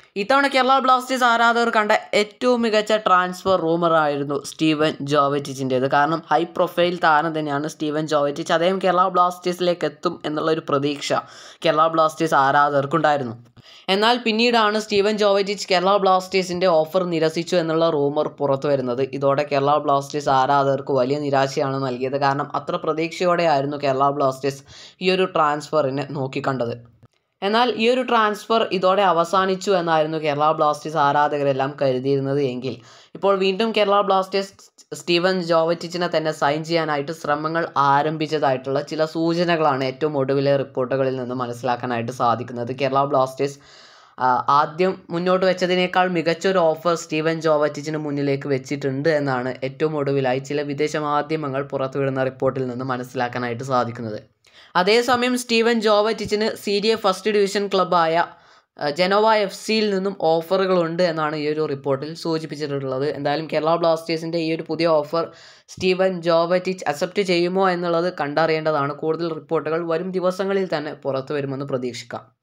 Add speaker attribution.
Speaker 1: ഇത്തവണ കേരള ബ്ലാസ്റ്റേഴ്സ് ആരാധകർ കണ്ട ഏറ്റവും മികച്ച ട്രാൻസ്ഫർ റൂമറായിരുന്നു സ്റ്റീവൻ ജോവറ്റിച്ചിൻ്റേത്. കാരണം ഹൈ പ്രൊഫൈൽ താരം തന്നെയാണ് സ്റ്റീവൻ ജോവറ്റിച്ച്. അദ്ദേഹം കേരള ബ്ലാസ്റ്റേഴ്സിലേക്ക് എത്തും എന്നുള്ളൊരു പ്രതീക്ഷ കേരള ബ്ലാസ്റ്റേഴ്സ് ആരാധകർക്കുണ്ടായിരുന്നു. എന്നാൽ പിന്നീടാണ് സ്റ്റീവൻ ജോവറ്റിച്ച് കേരള ബ്ലാസ്റ്റേഴ്സിൻ്റെ ഓഫർ നിരസിച്ചു എന്നുള്ള റൂമർ പുറത്തു വരുന്നത്. ഇതോടെ കേരള ബ്ലാസ്റ്റേഴ്സ് ആരാധകർക്ക് വലിയ നിരാശയാണ് നൽകിയത്. കാരണം അത്ര പ്രതീക്ഷയോടെയായിരുന്നു കേരള ബ്ലാസ്റ്റേഴ്സ് ഈ ഒരു ട്രാൻസ്ഫറിനെ നോക്കിക്കണ്ടത്. എന്നാൽ ഈ ഒരു ട്രാൻസ്ഫർ ഇതോടെ അവസാനിച്ചു എന്നായിരുന്നു കേരള ബ്ലാസ്റ്റേഴ്സ് ആരാധകരെല്ലാം കരുതിയിരുന്നത് എങ്കിൽ ഇപ്പോൾ വീണ്ടും കേരള ബ്ലാസ്റ്റേഴ്സ് സ്റ്റീവൻ ജോവറ്റിച്ചിനെ തന്നെ സൈൻ ചെയ്യാനായിട്ട് ശ്രമങ്ങൾ ആരംഭിച്ചതായിട്ടുള്ള ചില സൂചനകളാണ് ഏറ്റവും ഒടുവിലെ റിപ്പോർട്ടുകളിൽ നിന്ന് മനസ്സിലാക്കാനായിട്ട് സാധിക്കുന്നത്. കേരള ബ്ലാസ്റ്റേഴ്സ് ആദ്യം മുന്നോട്ട് വെച്ചതിനേക്കാൾ മികച്ചൊരു ഓഫർ സ്റ്റീവൻ ജോവറ്റിച്ചിന് മുന്നിലേക്ക് വെച്ചിട്ടുണ്ട് എന്നാണ് ഏറ്റവും ഒടുവിലായി ചില വിദേശ മാധ്യമങ്ങൾ പുറത്തുവിടുന്ന റിപ്പോർട്ടിൽ നിന്ന് മനസ്സിലാക്കാനായിട്ട് സാധിക്കുന്നത്. അതേസമയം സ്റ്റീവൻ ജോവറ്റിച്ചിന് സീരിയ ഫസ്റ്റ് ഡിവിഷൻ ക്ലബ്ബായ ജനോവ FC-യിൽ നിന്നും ഓഫറുകളുണ്ട് എന്നാണ് ഈ ഒരു റിപ്പോർട്ടിൽ സൂചിപ്പിച്ചിട്ടുള്ളത്. എന്തായാലും കേരള ബ്ലാസ്റ്റേഴ്സിൻ്റെ ഈ ഒരു പുതിയ ഓഫർ സ്റ്റീവൻ ജോവറ്റിച്ച് അക്സെപ്റ്റ് ചെയ്യുമോ എന്നുള്ളത് കണ്ടറിയേണ്ടതാണ്. കൂടുതൽ റിപ്പോർട്ടുകൾ വരും ദിവസങ്ങളിൽ തന്നെ പുറത്തു വരുമെന്ന് പ്രതീക്ഷിക്കാം.